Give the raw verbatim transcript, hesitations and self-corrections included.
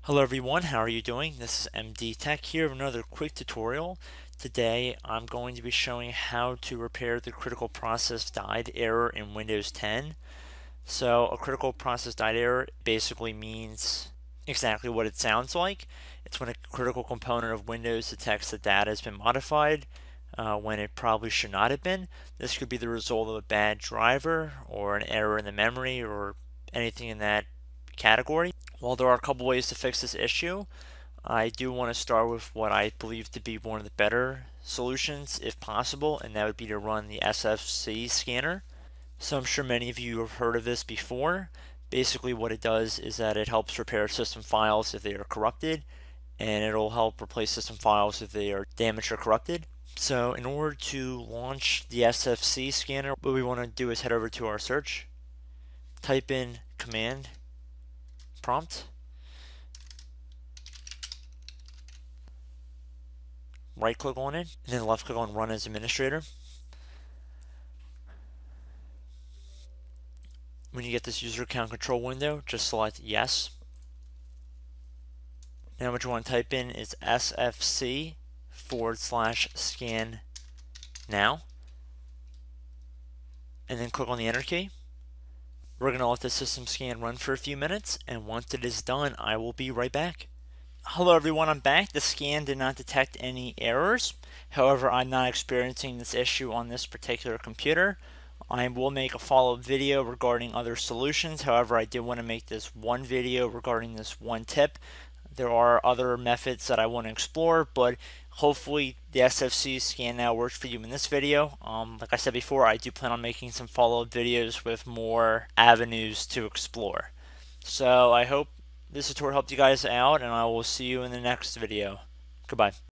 Hello everyone, how are you doing? This is M D Tech here with another quick tutorial. Today I'm going to be showing how to repair the critical process died error in Windows ten. So a critical process died error basically means exactly what it sounds like. It's when a critical component of Windows detects that data has been modified uh, when it probably should not have been. This could be the result of a bad driver or an error in the memory or anything in that category. While there are a couple ways to fix this issue, I do want to start with what I believe to be one of the better solutions if possible, and that would be to run the S F C scanner. So I'm sure many of you have heard of this before. Basically what it does is that it helps repair system files if they are corrupted, and it'll help replace system files if they are damaged or corrupted. So in order to launch the S F C scanner, what we want to do is head over to our search, type in command prompt, right click on it, and then left click on run as administrator. When you get this user account control window, just select yes. Now what you want to type in is sfc forward slash scan now, and then click on the enter key. We're going to let the system scan run for a few minutes, and once it is done, I will be right back. Hello everyone, I'm back. The scan did not detect any errors. However, I'm not experiencing this issue on this particular computer. I will make a follow-up video regarding other solutions. However, I did want to make this one video regarding this one tip. There are other methods that I want to explore, but hopefully the S F C scan now works for you in this video. Um, like I said before, I do plan on making some follow-up videos with more avenues to explore. So I hope this tutorial helped you guys out, and I will see you in the next video. Goodbye.